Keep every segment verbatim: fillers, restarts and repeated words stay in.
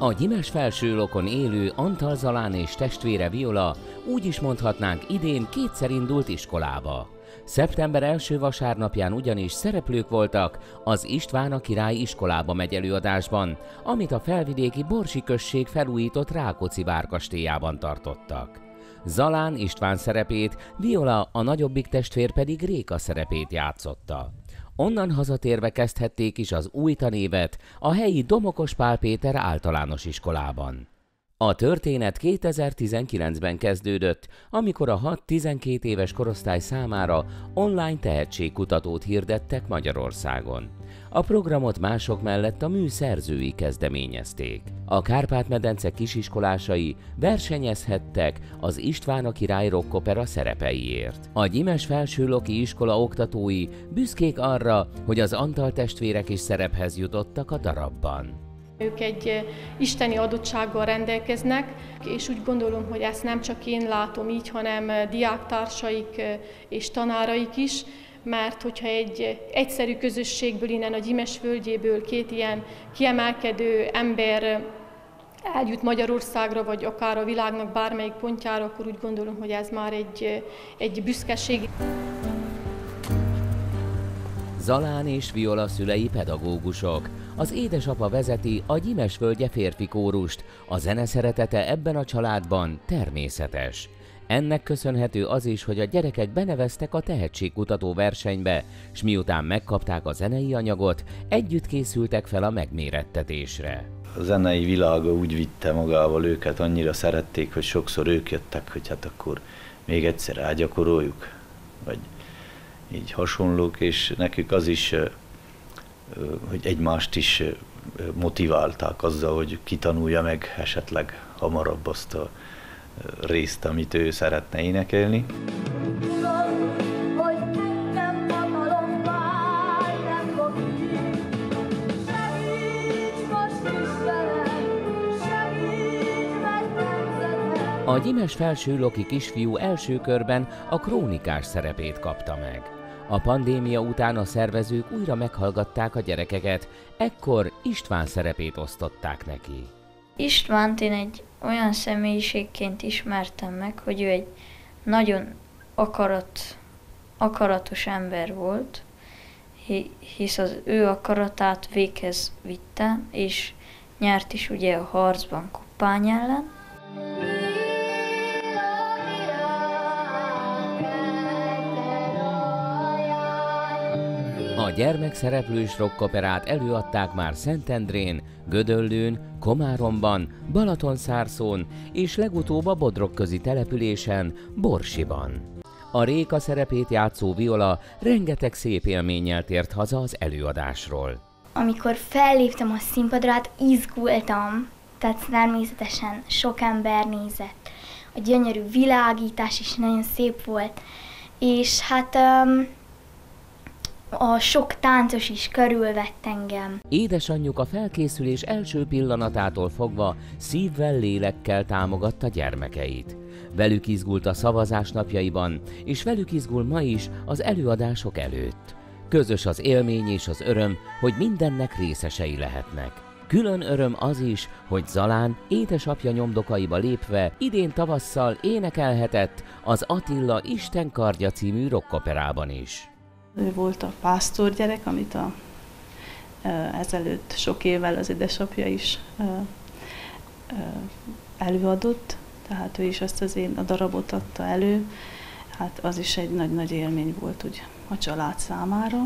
A Gyimesi-Felsőlokon élő Antal Zalán és testvére Viola, úgy is mondhatnánk, idén kétszer indult iskolába. Szeptember első vasárnapján ugyanis szereplők voltak az István a Király iskolába megy előadásban, amit a felvidéki Borsi község felújított Rákóczi várkastélyában tartottak. Zalán István szerepét, Viola, a nagyobbik testvér pedig Réka szerepét játszotta. Onnan hazatérve kezdhették is az új tanévet a helyi Domokos Pál Péter általános iskolában. A történet kétezer-tizenkilencben kezdődött, amikor a hat-tizenkét éves korosztály számára online tehetségkutatót hirdettek Magyarországon. A programot mások mellett a mű szerzői kezdeményezték. A Kárpát-medence kisiskolásai versenyezhettek az István a Király rockopera szerepeiért. A Gyimesi-Felsőloki iskola oktatói büszkék arra, hogy az Antal testvérek is szerephez jutottak a darabban. Ők egy isteni adottsággal rendelkeznek, és úgy gondolom, hogy ezt nem csak én látom így, hanem diáktársaik és tanáraik is, mert hogyha egy egyszerű közösségből, innen a Gyimesi földjéből két ilyen kiemelkedő ember eljut Magyarországra, vagy akár a világnak bármelyik pontjára, akkor úgy gondolom, hogy ez már egy, egy büszkeség. Zalán és Viola szülei pedagógusok. Az édesapa vezeti a Gyimesi-Völgye férfi kórust, a zene szeretete ebben a családban természetes. Ennek köszönhető az is, hogy a gyerekek beneveztek a tehetségkutató versenybe, s miután megkapták a zenei anyagot, együtt készültek fel a megmérettetésre. A zenei világa úgy vitte magával őket, annyira szerették, hogy sokszor ők jöttek, hogy hát akkor még egyszer elgyakoroljuk, vagy így hasonlók, és nekük az is, hogy egymást is motiválták azzal, hogy kitanulja meg esetleg hamarabb azt a részt, amit ő szeretne énekelni. A Gyimesi-Felsőloki kisfiú első körben a krónikás szerepét kapta meg. A pandémia után a szervezők újra meghallgatták a gyerekeket, ekkor István szerepét osztották neki. Istvánt én egy olyan személyiségként ismertem meg, hogy ő egy nagyon akarat, akaratos ember volt, hisz az ő akaratát véghez vitte, és nyert is ugye a harcban Koppány ellen. A gyermekszereplős rockoperát előadták már Szentendrén, Gödöllőn, Komáromban, Balatonszárszón és legutóbb a Bodrogközi településen, Borsiban. A Réka szerepét játszó Viola rengeteg szép élménnyel tért haza az előadásról. Amikor felléptem a színpadra, hát izgultam, tehát természetesen sok ember nézett. A gyönyörű világítás is nagyon szép volt, és hát um, a sok táncos is körülvett engem. Édesanyjuk a felkészülés első pillanatától fogva szívvel, lélekkel támogatta gyermekeit. Velük izgult a szavazás napjaiban, és velük izgul ma is az előadások előtt. Közös az élmény és az öröm, hogy mindennek részesei lehetnek. Külön öröm az is, hogy Zalán édesapja nyomdokaiba lépve idén tavasszal énekelhetett az Attila Isten kardja című rockoperában is. Ő volt a pásztor gyerek, amit a, ezelőtt sok évvel az édesapja is előadott, tehát ő is azt az én a darabot adta elő, hát az is egy nagy-nagy élmény volt úgy a család számára.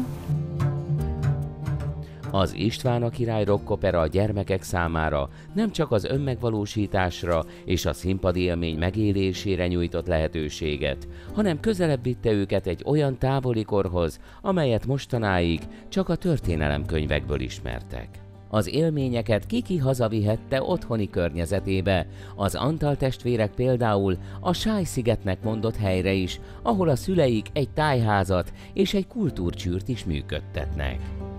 Az István a Király rockopera a gyermekek számára nem csak az önmegvalósításra és a színpadi élmény megélésére nyújtott lehetőséget, hanem közelebb vitte őket egy olyan távoli korhoz, amelyet mostanáig csak a történelemkönyvekből ismertek. Az élményeket Kiki hazavihette otthoni környezetébe, az Antal testvérek például a Sáj-szigetnek mondott helyre is, ahol a szüleik egy tájházat és egy kultúrcsűrt is működtetnek.